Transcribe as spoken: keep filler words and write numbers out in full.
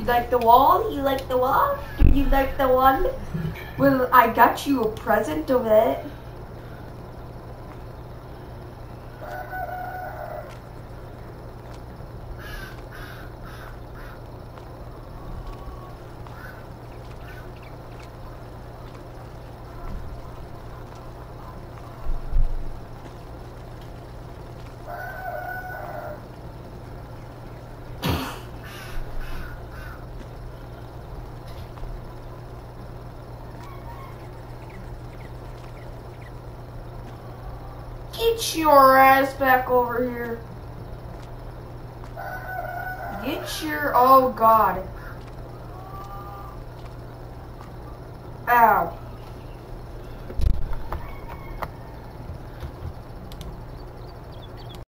You like the wall? You like the wall? Do you like the one? Well, I got you a present of it. Get your ass back over here. Get your, oh God. Ow.